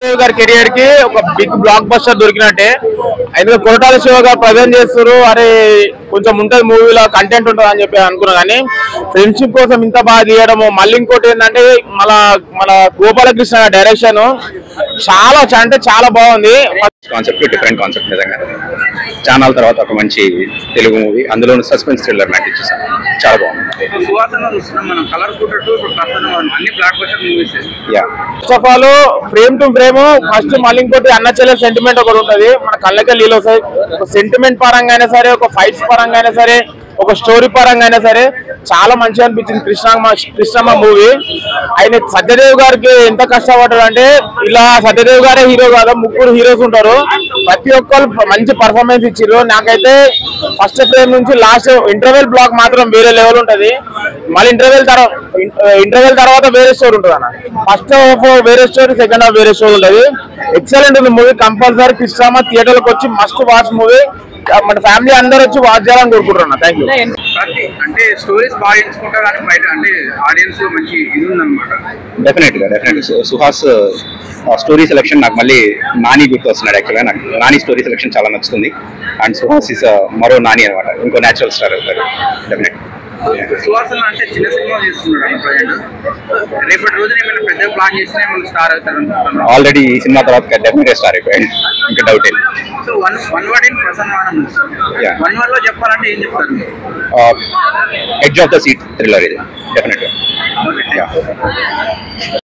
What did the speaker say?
గారి కెరియర్ కి ఒక బిగ్ బ్లాక్ బస్టర్ దొరికినట్టే. అయితే కొరటాల శివ గారు ప్రజెంట్ చేస్తారు, అరే కొంచెం ఉంటది మూవీలో కంటెంట్ ఉంటుంది అని చెప్పి అనుకున్నా. కానీ ఫ్రెండ్షిప్ కోసం ఇంత బాగా తీయడము. మళ్ళీ ఇంకోటి ఏంటంటే మన గోపాలకృష్ణ డైరెక్షన్ చాలా అంటే చాలా బాగుంది. కాన్సెప్ట్ డిఫరెంట్ కాన్సెప్ట్, నిజంగా ఛానల్ తర్వాత ఒక మంచి తెలుగు మూవీ, అందులో సస్పెన్స్ థ్రిల్లర్ మ్యాట్ ఇచ్చేసాం, చాలా బాగుంది. First of all frame to frame first, మళ్ళీ ఇంకోటి అన్న చెల్లె సెంటిమెంట్ ఒకటి ఉంటుంది, మన కళ్ళకే నీళ్ళు వస్తాయి. ఒక సెంటిమెంట్ పరంగా అయినా సరే, ఒక ఫైట్స్ పరంగా అయినా సరే, ఒక స్టోరీ పరంగా అయినా సరే చాలా మంచిగా అనిపించింది కృష్ణమ్మ మూవీ. ఆయన సత్యదేవ్ గారికి ఎంత కష్టపడ్డాడు అంటే, ఇలా సత్యదేవ్ గారే హీరో కాదు, ముగ్గురు హీరోస్ ఉంటారు, ప్రతి ఒక్కరు మంచి పర్ఫార్మెన్స్ ఇచ్చారు. నాకైతే ఫస్ట్ ఫ్రేమ్ నుంచి లాస్ట్ ఇంటర్వెల్ బ్లాక్ మాత్రం వేరే లెవెల్ ఉంటది. మళ్ళీ ఇంటర్వెల్ తర్వాత వేరే స్టోరీ ఉంటుంది అన్న. ఫస్ట్ హాఫ్ వేరే స్టోరీ, సెకండ్ హాఫ్ వేరే స్టోరీ ఉంటుంది. ఎక్సలెంట్ ఉంది మూవీ. కంపల్సరీ కృష్ణమ్మ థియేటర్లకు వచ్చి మస్ట్ వాచ్ మూవీ. మన ఫ్యామిలీ అందరూ వచ్చి వాచ్ చేయాలని కోరుకుంటున్నా. Thank you. అంటే స్టోరీస్ బాగా ఎంచుకుంటారు కానీ బయట అంటే ఆడియన్స్ లో మంచి ఇది ఉందన్నమాట. డెఫినెట్లీ సుహాస్ స్టోరీ సెలెక్షన్ నాకు మళ్ళీ నాని గుర్తు వస్తున్నాడు. యాక్చువల్గా నాకు నాని స్టోరీ సెలెక్షన్ చాలా నచ్చుతుంది. అండ్ సుహాస్ ఇస్ మరో నాని అనమాట, ఇంకో న్యాచురల్ స్టార్ అవుతారు డెఫినెట్లీ. సుహాసన్ అంటే చిన్న సినిమా చేస్తున్నాడు ప్రజెంట్. రేపటి రోజున ఏమైనా పెద్ద ప్లాన్ చేసినా ఏమైనా స్టార్ అవుతారు. ఆల్రెడీ ఈ సినిమా తర్వాత డెఫినెట్గా స్టార్ అయిపోయాడు, ఇంకా డౌట్ లేదు. సో వన్ వర్డ్ ఇన్ ప్రసన్మానం, వన్ వర్డ్ లో చెప్పాలంటే ఏం చెప్తారు? Edge of the seat thriller ఇది డెఫినెట్గా.